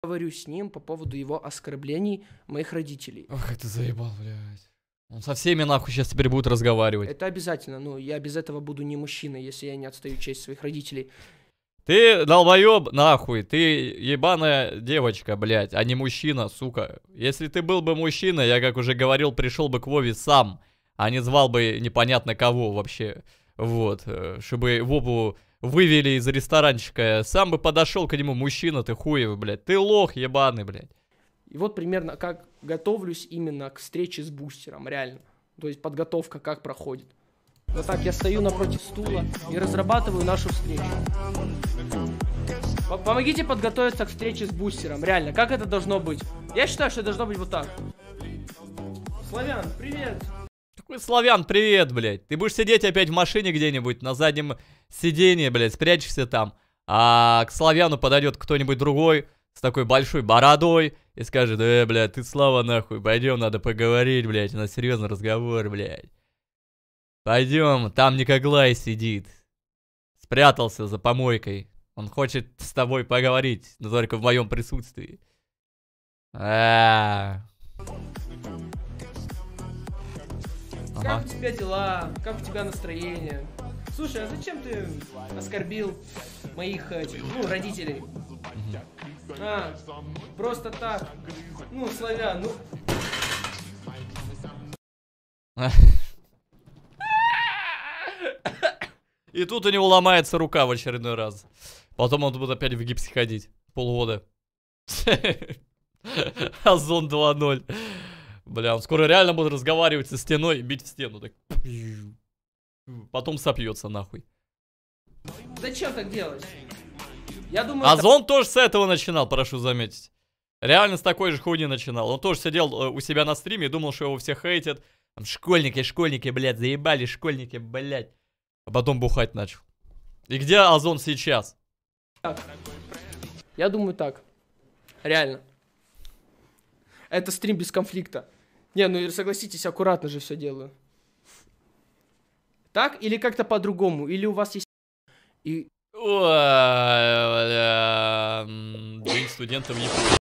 поговорю с ним по поводу его оскорблений моих родителей. Ох, это заебал, блядь. Он со всеми нахуй сейчас теперь будет разговаривать. Это обязательно, ну, я без этого буду не мужчиной, если я не отстаю честь своих родителей. Ты долбоёб, нахуй, ты ебаная девочка, блядь, а не мужчина, сука. Если ты был бы мужчина, я, как уже говорил, пришел бы к Вове сам, а не звал бы непонятно кого вообще. Вот, чтобы Вову вывели из ресторанчика. Сам бы подошел к нему, мужчина ты хуевый, блядь. Ты лох ебаный, блядь. И вот примерно как готовлюсь именно к встрече с бустером, реально. То есть подготовка как проходит. Вот так я стою напротив стула и разрабатываю нашу встречу. Помогите подготовиться к встрече с бустером, реально, как это должно быть? Я считаю, что это должно быть вот так. Славян, привет! Какой Славян, привет, блядь. Ты будешь сидеть опять в машине где-нибудь на заднем сиденье, блядь, спрячешься там. А к Славяну подойдет кто-нибудь другой с такой большой бородой и скажет: блядь, ты Слава нахуй, пойдем, надо поговорить, блядь, у нас серьезный разговор, блядь. Пойдем, там Николай сидит. Спрятался за помойкой. Он хочет с тобой поговорить, но только в моем присутствии. Как у тебя дела? Как у тебя настроение? Слушай, а зачем ты оскорбил моих родителей? А, просто так. Ну, Славян, ну... И тут у него ломается рука в очередной раз. Потом он будет опять в гипсе ходить. Полгода. Озон 2.0. Бля, он скоро реально будет разговаривать со стеной и бить в стену. Так. Потом сопьется нахуй. Зачем так делать? Я думаю... Озон тоже с этого начинал, прошу заметить. Реально с такой же хуйни начинал. Он тоже сидел у себя на стриме и думал, что его все хейтят. Там школьники, блядь, заебали школьники, блядь. А потом бухать начал. И где Озон сейчас? Я думаю так. Реально. Это стрим без конфликта. Не, ну согласитесь, аккуратно же все делаю. Так или как-то по-другому? Или у вас есть... И... День студента в Японии.